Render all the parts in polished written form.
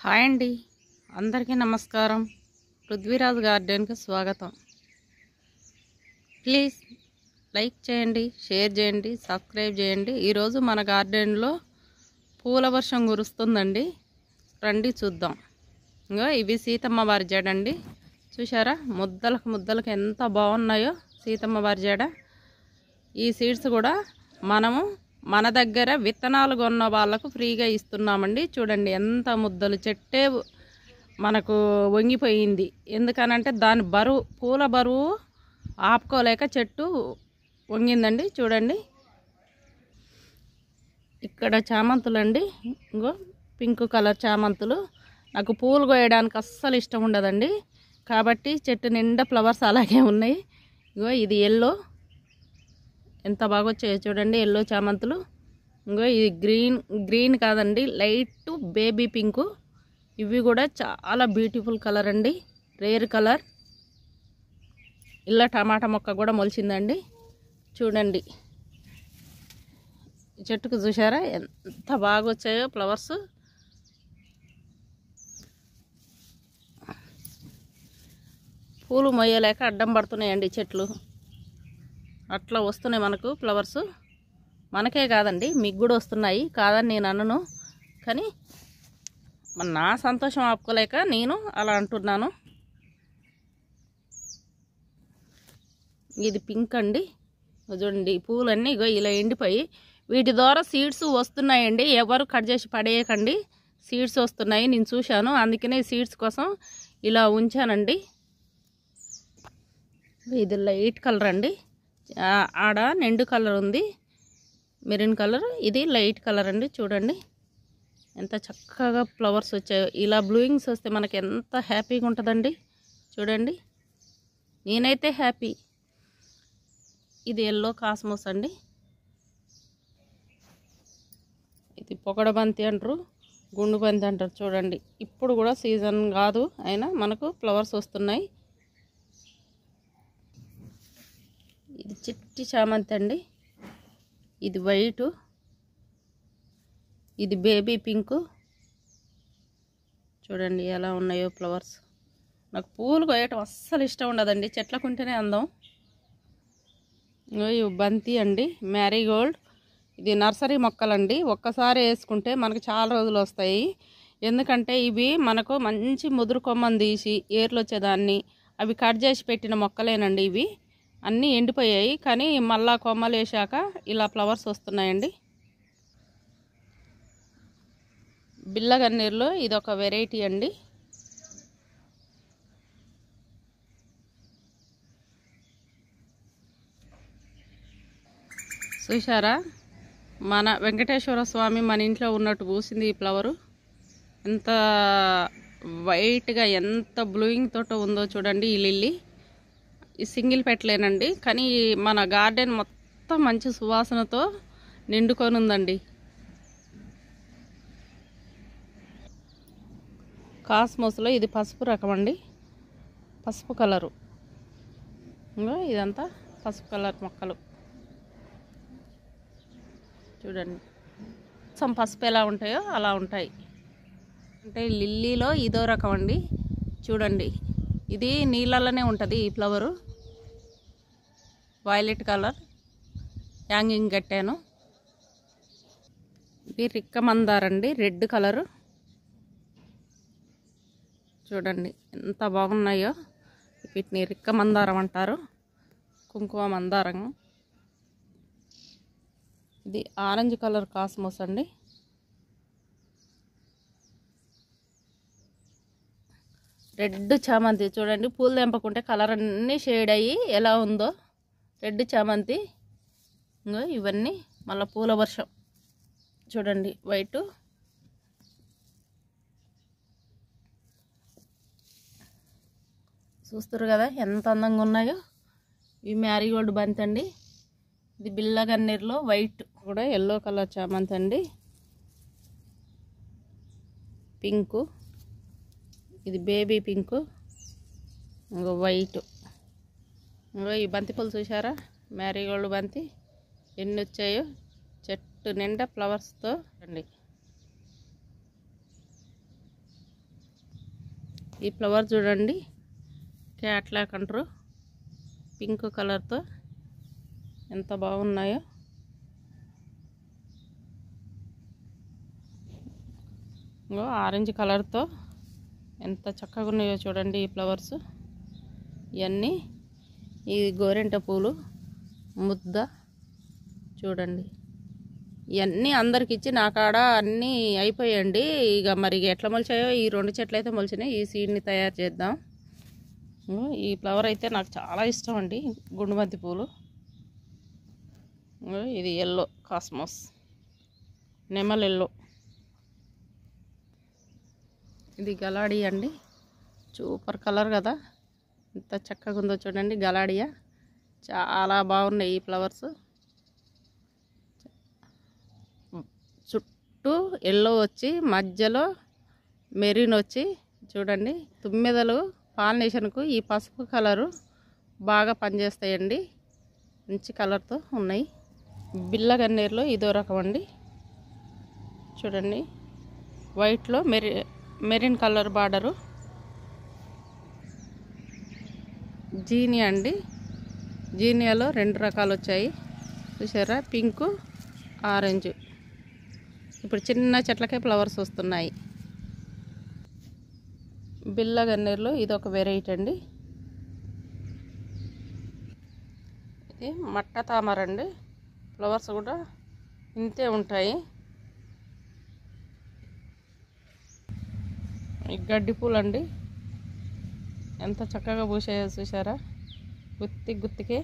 Hi అండి, అందరికీ నమస్కారం. పృథ్వీరాజ్ గార్డెన్కి స్వాగతం. ప్లీజ్ లైక్ చేయండి, షేర్ చేయండి, సబ్స్క్రైబ్ చేయండి. ఈరోజు మన గార్డెన్లో పూల వర్షం కురుస్తుందండి. రండి చూద్దాం. ఇంకో ఇవి సీతమ్మ వారి జడ అండి. చూసారా, ముద్దలకు ముద్దలకు ఎంత బాగున్నాయో సీతమ్మ వారి జడ. ఈ సీడ్స్ కూడా మనము మన దగ్గర విత్తనాలు కొన్న వాళ్ళకు ఫ్రీగా ఇస్తున్నామండి. చూడండి ఎంత ముద్దలు, చెట్టే మనకు వంగిపోయింది. ఎందుకనంటే దాని బరువు, పూల బరువు ఆపుకోలేక చెట్టు వంగిందండి. చూడండి, ఇక్కడ చామంతులు అండి. ఇంకో పింక్ కలర్ చామంతులు. నాకు పూలు కోయడానికి అస్సలు ఇష్టం ఉండదండి, కాబట్టి చెట్టు నిండా ఫ్లవర్స్ అలాగే ఉన్నాయి. ఇంకో ఇది ఎల్లో, ఎంత బాగా వచ్చాయో చూడండి ఎల్లో చామంతులు. ఇంకో ఇది గ్రీన్ కాదండి, లైట్ బేబీ పింకు. ఇవి కూడా చాలా బ్యూటిఫుల్ కలర్ అండి, రేర్ కలర్. ఇలా టమాటా మొక్క కూడా మొలిచిందండి. చూడండి చెట్టుకు, చూసారా ఎంత బాగా వచ్చాయో ఫ్లవర్స్. పూలు మొయ్యలేక అడ్డం పడుతున్నాయండి చెట్లు. అట్లా వస్తున్నాయి మనకు ఫ్లవర్స్. మనకే కాదండి, మీకు కూడా వస్తున్నాయి, కాదని నేను అనను. కానీ నా సంతోషం ఆపుకోలేక నేను అలా అంటున్నాను. ఇది పింక్ అండి. చూడండి పూలన్నీ ఇగో ఇలా ఎండిపోయి, వీటి ద్వారా సీడ్స్ వస్తున్నాయండి. ఎవరు కట్ చేసి పడేయకండి, సీడ్స్ వస్తున్నాయి. నేను చూశాను, అందుకనే సీడ్స్ కోసం ఇలా ఉంచానండి. ఇది లైట్ కలర్ అండి. ఆడ నిండు కలర్ ఉంది, మెరూన్ కలర్. ఇది లైట్ కలర్ అండి. చూడండి ఎంత చక్కగా ఫ్లవర్స్ వచ్చాయో. ఇలా బ్లూయింగ్స్ వస్తే మనకి ఎంత హ్యాపీగా ఉంటుందండి. చూడండి, నేనైతే హ్యాపీ. ఇది ఎల్లో కాస్మోస్ అండి. ఇది పొగడ బంతి అంటారు, గుండు బంతి అంటారు. చూడండి, ఇప్పుడు కూడా సీజన్ కాదు అయినా మనకు ఫ్లవర్స్ వస్తున్నాయి. ఇది చిట్టి చామంతి అండి. ఇది వైటు, ఇది బేబీ పింకు. చూడండి ఎలా ఉన్నాయో ఫ్లవర్స్. నాకు పూలు కోయటం అస్సలు ఇష్టం ఉండదండి, చెట్లకుంటేనే అందం. ఇవి బంతి అండి, మ్యారీగోల్డ్. ఇది నర్సరీ మొక్కలండి. ఒక్కసారి వేసుకుంటే మనకు చాలా రోజులు వస్తాయి. ఎందుకంటే ఇవి మనకు మంచి ముదురు కొమ్మని తీసి ఏర్లు వచ్చేదాన్ని అవి కట్ చేసి పెట్టిన మొక్కలేనండి. ఇవి అన్నీ ఎండిపోయాయి, కానీ మళ్ళా కొమ్మలు వేసాక ఇలా ఫ్లవర్స్ వస్తున్నాయండి. బిల్లగన్నేరులో ఇది ఒక వెరైటీ అండి. చూసారా, మన వెంకటేశ్వర స్వామి మన ఇంట్లో ఉన్నట్టు పూసింది ఈ ఫ్లవరు. ఎంత వైట్గా, ఎంత బ్లూయింగ్ తోట ఉందో చూడండి. ఈ లిల్లీ ఈ సింగిల్ పెట్టలేనండి, కానీ మన గార్డెన్ మొత్తం మంచి సువాసనతో నిండుకొని ఉందండి. కాస్మోస్లో ఇది పసుపు రకం అండి, పసుపు కలరు. ఇంకా ఇదంతా పసుపు కలర్ మొక్కలు. చూడండి పసుపు ఎలా ఉంటాయో అలా ఉంటాయి. అంటే లిల్లీలో ఇదో రకం అండి. చూడండి, ఇది నీళ్ళలోనే ఉంటుంది ఈ ఫ్లవరు. వైలెట్ కలర్ హ్యాంగింగ్ కట్టాను. ఇది రిక్క మందార్ అండి, రెడ్ కలరు. చూడండి ఎంత బాగున్నాయో. వీటిని రిక్క మందారం అంటారు, కుంకుమ మందారం. ఇది ఆరెంజ్ కలర్ కాస్మోస్ అండి. రెడ్ చామంతి. చూడండి పూలు తెంపకుంటే కలర్ అన్నీ షేడ్ అయ్యి ఎలా ఉందో. రెడ్ చామంతి. ఇంకో ఇవన్నీ మళ్ళీ పూల వర్షం. చూడండి వైటు. చూస్తారు కదా ఎంత అందంగా ఉన్నాయో. ఇవి మ్యారీగోల్డ్ బంతి అండి. ఇది బిల్లగన్నేరులో వైట్, కూడా ఎల్లో కలర్ చామంతి అండి. పింకు, ఇది బేబీ పింకు. ఇంకో వైట్. ఇంకో ఈ బంతి పూలు చూసారా, మ్యారీగోల్డ్ బంతి ఎన్ని వచ్చాయో. చెట్టు నిండా ఫ్లవర్స్తో అండి. ఈ ఫ్లవర్ చూడండి, క్యాట్లాక్ అంటారు, పింక్ కలర్తో ఎంత బాగున్నాయో. ఇంకో ఆరెంజ్ కలర్తో ఎంత చక్కగా ఉన్నాయో చూడండి ఈ ఫ్లవర్స్. ఇవన్నీ ఈ గోరెంట పూలు ముద్ద చూడండి. ఇవన్నీ అందరికి ఇచ్చి నా కాడ అన్నీ అయిపోయాయండి. ఇక మరి ఎట్లా మొలిచాయో, ఈ 2 చెట్లు అయితే మొలిచినాయి. ఈ సీడ్ని తయారు చేద్దాం. ఈ ఫ్లవర్ అయితే నాకు చాలా ఇష్టం అండి, గుండుబంతి పూలు. ఇది ఎల్లో కాస్మోస్, నెమల్ ఎల్లో. ఇది గలాడి అండి, సూపర్ కలర్ కదా, ఎంత చక్కగా ఉందో చూడండి. గలాడియా చాలా బాగున్నాయి ఈ ఫ్లవర్స్. చుట్టూ ఎల్లో వచ్చి మధ్యలో మెరీన్ వచ్చి చూడండి. తుమ్మెదలు పాలినేషన్కు ఈ పసుపు కలరు బాగా పనిచేస్తాయండి. మంచి కలర్తో ఉన్నాయి. బిల్ల గన్నేరులో ఇదో రకం అండి చూడండి. వైట్లో మెరీన్ కలర్ బార్డరు. జీనియా అండి, జీనియాలో 2 రకాలు వచ్చాయి చూసారా, పింకు ఆరెంజ్. ఇప్పుడు చిన్న చెట్లకే ఫ్లవర్స్ వస్తున్నాయి. బిల్ల గన్నేరులో ఇది ఒక వెరైటీ అండి. ఇది మట్ట తామర అండి, ఫ్లవర్స్ కూడా ఇంతే ఉంటాయి. ఈ గడ్డి పూలు అండి, ఎంత చక్కగా పూసాయో చూసారా, గుత్తికే.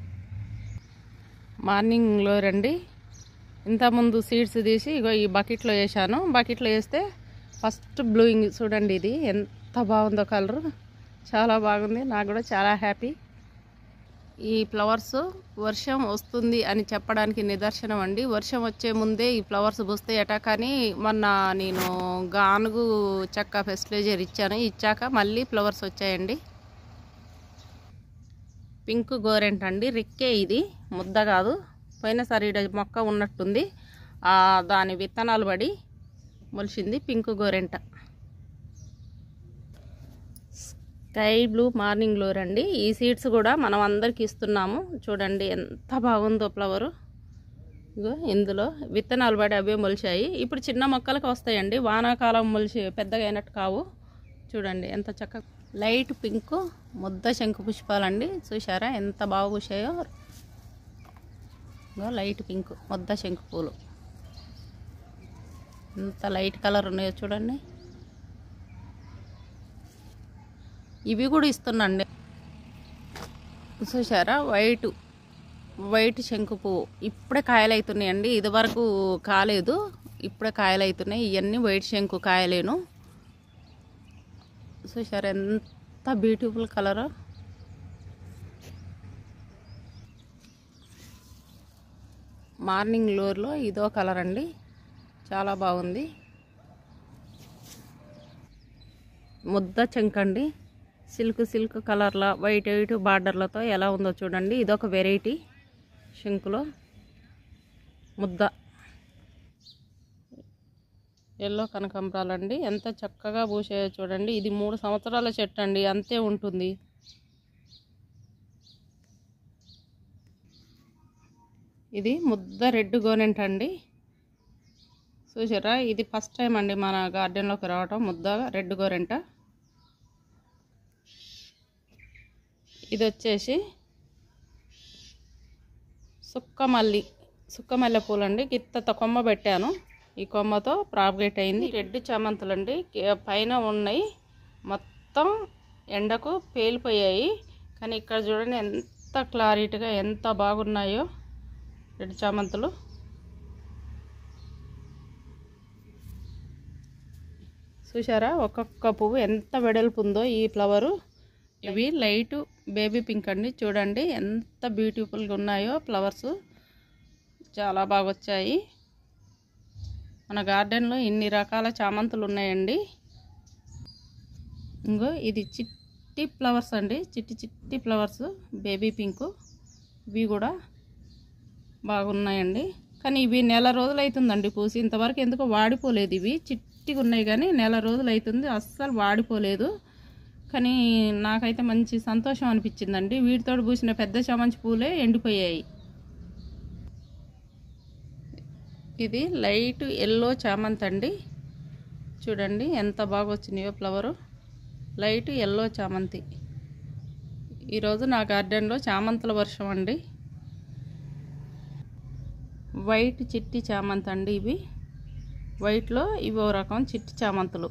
మార్నింగ్లో రండి, ఇంతకుముందు సీడ్స్ తీసి ఇగో ఈ బకెట్లో వేసాను. బకెట్లో వేస్తే ఫస్ట్ బ్లూయింగ్ చూడండి. ఇది ఎంత బాగుందో కలరు, చాలా బాగుంది. నాకు కూడా చాలా హ్యాపీ. ఈ ఫ్లవర్స్ వర్షం వస్తుంది అని చెప్పడానికి నిదర్శనం అండి. వర్షం వచ్చే ముందే ఈ ఫ్లవర్స్ పూస్తాయట. కానీ మొన్న నేను గానుగు చెక్క ఫెర్టిలైజర్ ఇచ్చాక మళ్ళీ ఫ్లవర్స్ వచ్చాయండి. పింక్ గోరెంట్ అండి, రెక్కే. ఇది ముద్ద కాదు, పోయినసారి మొక్క ఉన్నట్టుంది, దాని విత్తనాలు పడి మొలిచింది పింక్ గోరెంట. స్కై బ్లూ మార్నింగ్ గ్లోరీ అండి. ఈ సీడ్స్ కూడా మనం అందరికి ఇస్తున్నాము. చూడండి ఎంత బాగుందో ఫ్లవరు. ఇగో ఇందులో విత్తనాలు పడి అవే మొలిచాయి. ఇప్పుడు చిన్న మొక్కలకు వస్తాయండి, వానాకాలం మొలిచి పెద్దగా అయినట్టు కావు. చూడండి ఎంత చక్కగా. లైట్ పింక్ ముద్ద శంకు పుష్పాలండి, చూసారా ఎంత బాగా పూసాయో. లైట్ పింక్ ముద్ద శంకు పూలు ఎంత లైట్ కలర్ ఉన్నాయో చూడండి. ఇవి కూడా ఇస్తున్నాండి, చూసారా వైట్ శంకు పువ్వు. ఇప్పుడే కాయలు అవుతున్నాయండి, ఇది వరకు కాలేదు, ఇప్పుడే కాయలు అవుతున్నాయి. ఇవన్నీ వైట్ శంకు కాయలేను. చూసారా ఎంత బ్యూటిఫుల్ కలర్. మార్నింగ్ గ్లోరీలో ఇదో కలర్ అండి, చాలా బాగుంది. ముద్ద చెంకండి, సిల్క్ కలర్లో వైట్ బార్డర్లతో ఎలా ఉందో చూడండి. ఇదొక వెరైటీ శంకులో ముద్ద. ఎల్లో కనకాంబరాలండి, ఎంత చక్కగా పూసాయో చూడండి. ఇది 3 సంవత్సరాల చెట్టు అండి, అంతే ఉంటుంది. ఇది ముద్ద రెడ్ గోనెంట్ అండి, చూసారా. ఇది ఫస్ట్ టైం అండి మన గార్డెన్లోకి రావటం, ముద్ద రెడ్ గోరెంట. ఇది వచ్చేసి సుక్కమల్లె పూలు అండి. గిత్త కొమ్మ పెట్టాను, ఈ కొమ్మతో ప్రాపగేట్ అయింది. రెడ్ చామంతులు అండి, పైన ఉన్నాయి, మొత్తం ఎండకు పేలిపోయాయి. కానీ ఇక్కడ చూడండి ఎంత క్లారిటీగా ఎంత బాగున్నాయో రెడ్ చామంతులు. చూసారా ఒక్కొక్క పువ్వు ఎంత వెడల్పు ఉందో ఈ ఫ్లవరు. ఇవి లైట్ బేబీ పింక్ అండి, చూడండి ఎంత బ్యూటిఫుల్గా ఉన్నాయో ఫ్లవర్స్, చాలా బాగా వచ్చాయి. మన గార్డెన్లో ఇన్ని రకాల చామంతులు ఉన్నాయండి. ఇంకో ఇది చిట్టి ఫ్లవర్స్ అండి, చిట్టి ఫ్లవర్స్ బేబీ పింక్. ఇవి కూడా బాగున్నాయండి. కానీ ఇవి నెల రోజులు అవుతుందండి పూసి, ఇంతవరకు ఎందుకో వాడిపోలేదు. ఇవి చిట్టిగా ఉన్నాయి కానీ నెల రోజులు అవుతుంది, అస్సలు వాడిపోలేదు. కానీ నాకైతే మంచి సంతోషం అనిపించిందండి. వీటితో పూసిన పెద్ద చామంతి పూలే ఎండిపోయాయి. ఇది లైట్ ఎల్లో చామంతి అండి. చూడండి ఎంత బాగా వచ్చినాయో ఫ్లవరు. లైట్ ఎల్లో చామంతి. ఈరోజు నా గార్డెన్లో చామంతుల వర్షం అండి. వైట్ చిట్టి చామంతి అండి ఇవి. వైట్లో ఇవి ఓ రకం చిట్టి చామంతులు.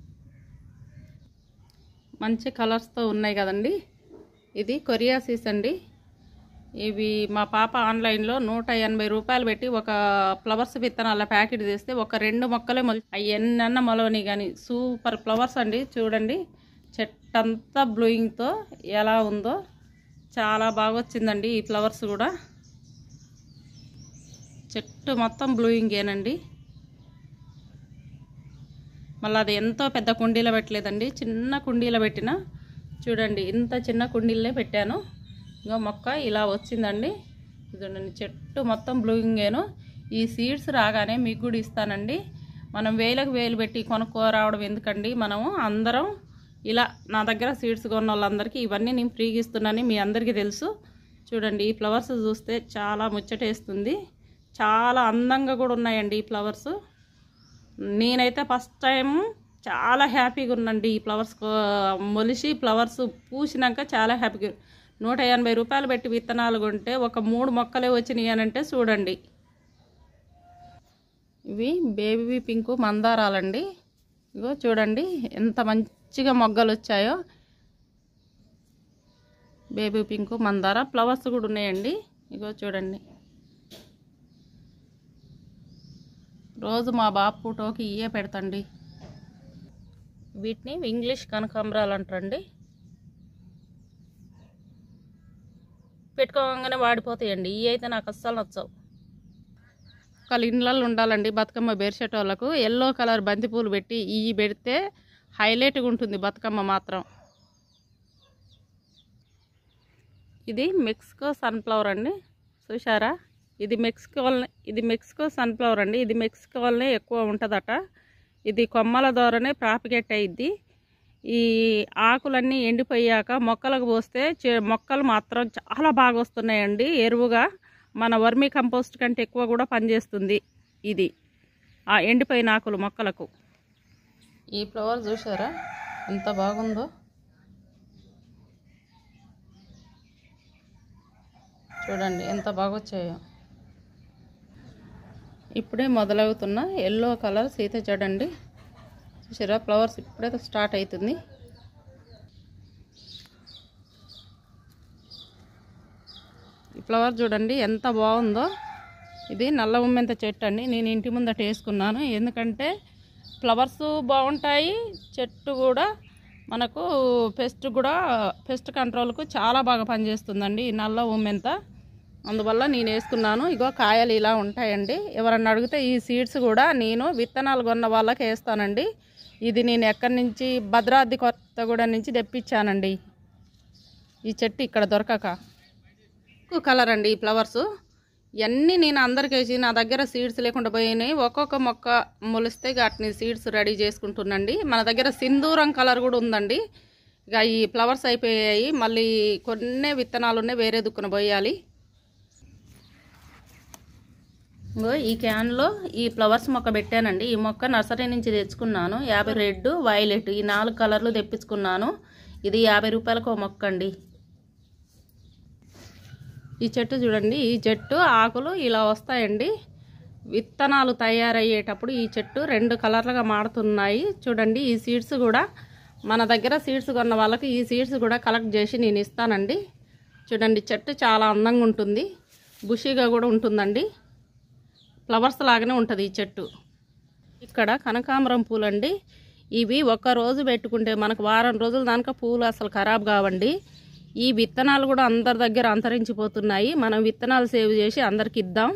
మంచి కలర్స్తో ఉన్నాయి కదండి. ఇది కొరియాసిస్ అండి. ఇవి మా పాప ఆన్లైన్లో 180 రూపాయలు పెట్టి ఒక ఫ్లవర్స్ విత్తనాల ప్యాకెట్ తెస్తే ఒక 2 మొక్కలే అవి ఎన్నన్నా మొలవని కానీ సూపర్ ఫ్లవర్స్ అండి. చూడండి చెట్టంతా బ్లూయింగ్తో ఎలా ఉందో, చాలా బాగా వచ్చిందండి ఈ ఫ్లవర్స్ కూడా. చెట్టు మొత్తం బ్లూయింగేనండి. మళ్ళీ అది ఎంతో పెద్ద కుండీలో పెట్టలేదండి, చిన్న కుండీలో పెట్టిన. చూడండి ఇంత చిన్న కుండీలనే పెట్టాను. ఇంకా మొక్క ఇలా వచ్చిందండి. చూడండి చెట్టు మొత్తం బ్లూయింగేను. ఈ సీడ్స్ రాగానే మీకు కూడా ఇస్తానండి. మనం వేలకు వేలు పెట్టి కొనుక్కోరావడం ఎందుకండి, మనము అందరం ఇలా నా దగ్గర సీడ్స్ కొన్న వాళ్ళందరికీ ఇవన్నీ నేను ఫ్రీగా ఇస్తున్నాను, మీ అందరికీ తెలుసు. చూడండి ఈ ఫ్లవర్స్ చూస్తే చాలా ముచ్చటేస్తుంది. చాలా అందంగా కూడా ఉన్నాయండి ఈ ఫ్లవర్స్. నేనైతే ఫస్ట్ టైం చాలా హ్యాపీగా ఉన్నాండి. ఈ ఫ్లవర్స్ మొలిసి ఫ్లవర్స్ పూసినాక చాలా హ్యాపీగా. 180 రూపాయలు పెట్టి విత్తనాలు కొంటే ఒక 3 మొక్కలే వచ్చినాయి అనంటే చూడండి. ఇవి బేబీ పింక్ మందారాలండి. ఇగో చూడండి ఎంత మంచిగా మొగ్గలు వచ్చాయో. బేబీ పింక్ మందార ఫ్లవర్స్ కూడా ఉన్నాయండి. ఇగో చూడండి. రోజు మా బాబు ఫోటోకి ఇవే పెడతండి. వీటిని ఇంగ్లీష్ కనకాంబరాలు అంటారండి. పెట్టుకోగానే వాడిపోతాయండి. ఇవి అయితే నాకు అస్సలు నచ్చవు. ఒకళ్ళ ఇండ్లలో ఉండాలండి బతుకమ్మ బేర్చేటోళ్ళకు. ఎల్లో కలర్ బంతిపూలు పెట్టి ఇవి పెడితే హైలైట్గా ఉంటుంది బతుకమ్మ మాత్రం. ఇది మెక్సికో సన్ఫ్లవర్ అండి. చూసారా, ఇది మెక్సికో సన్ఫ్లవర్ అండి. ఇది మెక్సికోలోనే ఎక్కువ ఉంటుందట. ఇది కొమ్మల ద్వారానే ప్రాపిగేట్ అయ్యిద్ది. ఈ ఆకులన్నీ ఎండిపోయాక మొక్కలకు పోస్తే మొక్కలు మాత్రం చాలా బాగా వస్తున్నాయండి. ఎరువుగా మన వర్మీ కంపోస్ట్ కంటే ఎక్కువ కూడా పనిచేస్తుంది ఇది ఆ ఎండిపోయిన ఆకులు మొక్కలకు. ఈ ఫ్లవర్ చూసారా ఎంత బాగుందో. చూడండి ఎంత బాగా వచ్చాయో. ఇప్పుడే మొదలవుతున్న ఎల్లో కలర్ సీత జడండి. చూసారా ఫ్లవర్స్ ఇప్పుడే స్టార్ట్ అవుతుంది. ఈ ఫ్లవర్ చూడండి ఎంత బాగుందో. ఇది నల్ల ఉమ్మెంత చెట్టు అండి. నేను ఇంటి ముందట వేసుకున్నాను ఎందుకంటే ఫ్లవర్స్ బాగుంటాయి, చెట్టు కూడా మనకు పెస్ట్ కంట్రోల్కు చాలా బాగా పనిచేస్తుందండి ఈ నల్ల ఉమ్మెంత. అందువల్ల నేను వేసుకున్నాను. ఇగో కాయలు ఇలా ఉంటాయండి. ఎవరన్నా అడిగితే ఈ సీడ్స్ కూడా నేను విత్తనాలు కొన్న వాళ్ళకి వేస్తానండి. ఇది నేను ఎక్కడి నుంచి భద్రాద్రి కొత్తగూడెం నుంచి తెప్పించానండి. ఈ చెట్టు ఇక్కడ దొరకక. కలర్ అండి ఈ ఫ్లవర్స్. ఇవన్నీ నేను అందరికి వేసి నా దగ్గర సీడ్స్ లేకుండా పోయినాయి. ఒక్కొక్క మొక్క మొలిస్తే వాటిని సీడ్స్ రెడీ చేసుకుంటున్నాండి. మన దగ్గర సింధూరం కలర్ కూడా ఉందండి. ఇక ఈ ఫ్లవర్స్ అయిపోయాయి. మళ్ళీ కొన్ని విత్తనాలు ఉన్నాయి, వేరే దుక్కున పోయాలి. ఈ క్యాన్లో ఈ ఫ్లవర్స్ మొక్క పెట్టానండి. ఈ మొక్క నర్సరీ నుంచి తెచ్చుకున్నాను. 50 రెడ్, వైలెట్ ఈ 4 కలర్లు తెప్పించుకున్నాను. ఇది 50 రూపాయలకు ఒక మొక్క అండి. ఈ చెట్టు చూడండి, ఈ చెట్టు ఆకులు ఇలా వస్తాయండి. విత్తనాలు తయారయ్యేటప్పుడు ఈ చెట్టు 2 కలర్లుగా మారుతున్నాయి. చూడండి ఈ సీడ్స్ కూడా మన దగ్గర సీడ్స్ కొన్న వాళ్ళకి ఈ సీడ్స్ కూడా కలెక్ట్ చేసి నేను ఇస్తానండి. చూడండి చెట్టు చాలా అందంగా ఉంటుంది, బుషీగా కూడా ఉంటుందండి. ఫ్లవర్స్ లాగానే ఉంటుంది ఈ చెట్టు. ఇక్కడ కనకాంబరం పూలండి. ఇవి ఒక్క రోజు పెట్టుకుంటే మనకు వారం రోజుల దాకా పూలు అసలు ఖరాబ్ కావండి. ఈ విత్తనాలు కూడా అందరి దగ్గర అంతరించిపోతున్నాయి. మనం విత్తనాలు సేవ్ చేసి అందరికి ఇద్దాం.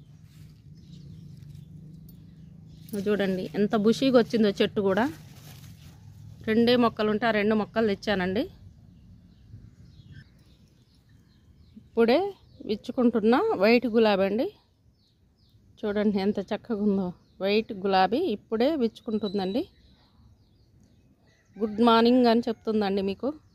చూడండి ఎంత బుషీగా వచ్చిందో చెట్టు కూడా. 2 మొక్కలు ఉంటే ఆ 2 మొక్కలు తెచ్చానండి. ఇప్పుడే విచ్చుకుంటున్న వైట్ గులాబీ అండి. చూడండి ఎంత చక్కగా ఉందో. వైట్ గులాబీ ఇప్పుడే విచ్చుకుంటుందండి. గుడ్ మార్నింగ్ అని చెప్తుందండి మీకు.